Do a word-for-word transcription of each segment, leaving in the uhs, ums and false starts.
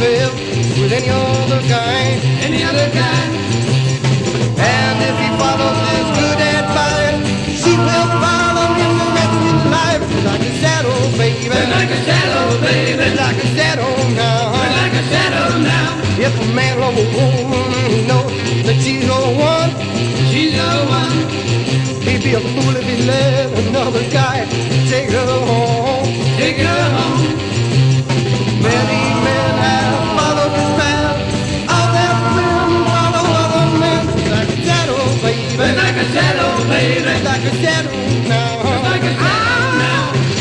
live with any other kind, any other kind. And if he follows this good advice, she will follow him the rest of his life. Like a shadow, baby. Like a shadow, baby. Like a shadow now. Like a shadow now. If a man loves a woman, he knows that she's the one. She's the one. He'd be a fool if he let another guy take her home. Take her home. Many men have followed his path. All that men follow other men. Like a shadow, baby. Like a shadow, baby. Like a shadow now. Like a shadow now.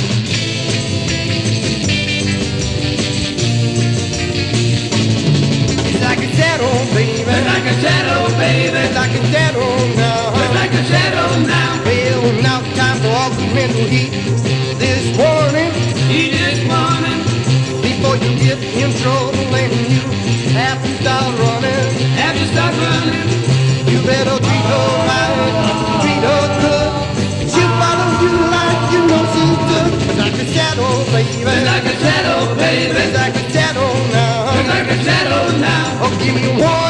Like a shadow, baby. Like a shadow, baby. Like a shadow now. Like a shadow now. Well, now it's time for argument to heat this warning. He this morning. Before you get in trouble and you have to start running. Have to start running. You better treat her right, treat her good. She'll follow you like you know she should. Like a shadow, baby. Like a shadow, baby. Like a shadow now. Like a shadow now. Oh, give me one.